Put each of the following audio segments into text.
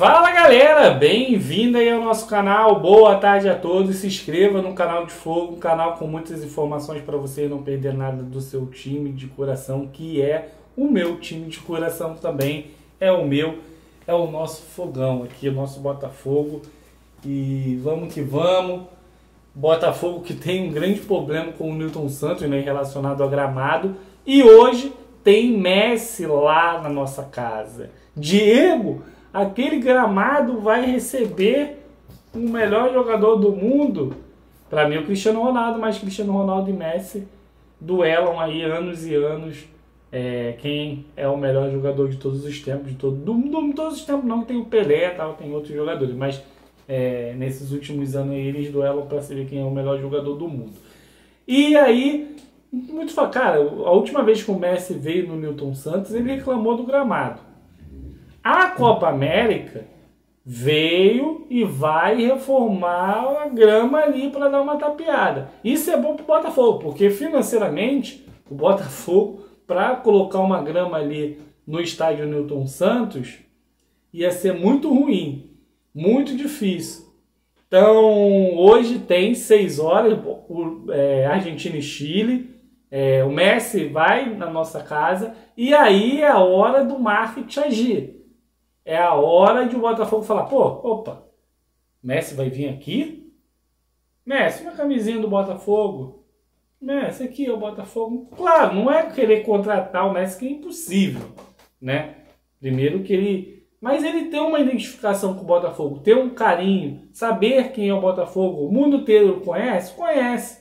Fala galera, bem-vindo aí ao nosso canal, boa tarde a todos, se inscreva no canal de Fogo, um canal com muitas informações para você não perder nada do seu time de coração, que é o meu time de coração também, é o nosso Fogão aqui, o nosso Botafogo, e vamos que vamos. Botafogo que tem um grande problema com o Nilton Santos, né, relacionado ao gramado, e hoje tem Messi lá na nossa casa. Diego, aquele gramado vai receber o melhor jogador do mundo. Para mim o Cristiano Ronaldo, mas Cristiano Ronaldo e Messi duelam aí anos e anos. Quem é o melhor jogador de todos os tempos, de todos os tempos não, tem o Pelé, tal, tem outros jogadores, mas nesses últimos anos aí, eles duelam para saber quem é o melhor jogador do mundo. E aí, muito fala, cara, a última vez que o Messi veio no Nilton Santos, ele reclamou do gramado. A Copa América veio e vai reformar a grama ali para dar uma tapeada. Isso é bom para o Botafogo, porque financeiramente o Botafogo, para colocar uma grama ali no estádio Nilton Santos, ia ser muito ruim, muito difícil. Então hoje tem 6 horas, Argentina e Chile. O Messi vai na nossa casa e aí é a hora do marketing agir. É a hora de o Botafogo falar, opa, Messi vai vir aqui? Messi, uma camisinha do Botafogo. Messi, aqui é o Botafogo. Claro, não é querer contratar o Messi, que é impossível, né? Primeiro que ele... Mas ele tem uma identificação com o Botafogo, tem um carinho, saber quem é o Botafogo. O mundo inteiro conhece? Conhece.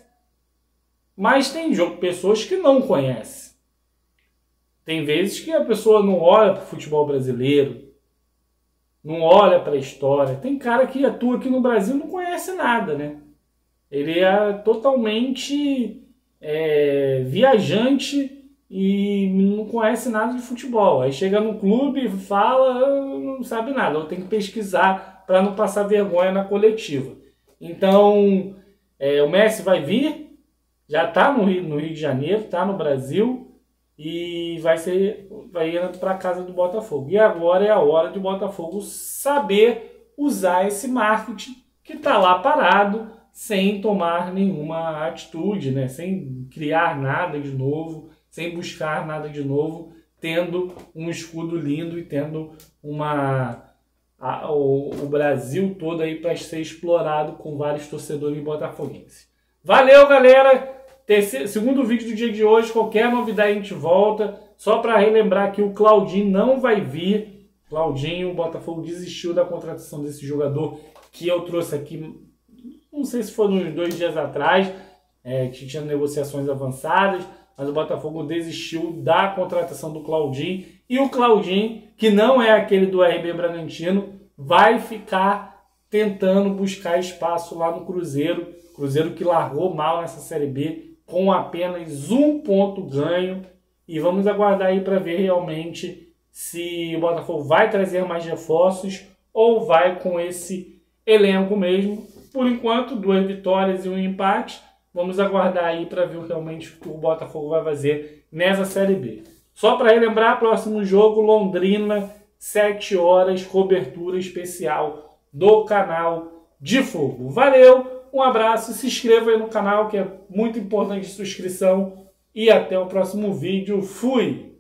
Mas tem pessoas que não conhecem. Tem vezes que a pessoa não olha para o futebol brasileiro, não olha para a história. Tem cara que atua aqui no Brasil e não conhece nada, né? Ele é totalmente viajante e não conhece nada de futebol. Aí chega no clube e fala, não sabe nada. Eu tenho que pesquisar para não passar vergonha na coletiva. Então, o Messi vai vir, já está no Rio de Janeiro, está no Brasil, e vai ir para a casa do Botafogo. E agora é a hora de o Botafogo saber usar esse marketing que está lá parado, sem tomar nenhuma atitude, né? Sem criar nada de novo, sem buscar nada de novo, tendo um escudo lindo e tendo o Brasil todo aí para ser explorado com vários torcedores botafoguenses. Valeu, galera! Segundo vídeo do dia de hoje, qualquer novidade a gente volta. Só para relembrar que o Claudinho não vai vir. Claudinho, o Botafogo desistiu da contratação desse jogador que eu trouxe aqui, não sei se foi uns 2 dias atrás, que tinha negociações avançadas, mas o Botafogo desistiu da contratação do Claudinho. E o Claudinho, que não é aquele do RB Bragantino, vai ficar tentando buscar espaço lá no Cruzeiro. Cruzeiro que largou mal nessa Série B, com apenas 1 ponto ganho, e vamos aguardar aí para ver realmente se o Botafogo vai trazer mais reforços ou vai com esse elenco mesmo. Por enquanto, 2 vitórias e 1 empate. Vamos aguardar aí para ver realmente o que o Botafogo vai fazer nessa Série B. Só para relembrar, próximo jogo, Londrina, 7 horas, cobertura especial do canal de Fogo. Valeu! Um abraço, se inscreva aí no canal, que é muito importante a sua inscrição. E até o próximo vídeo. Fui!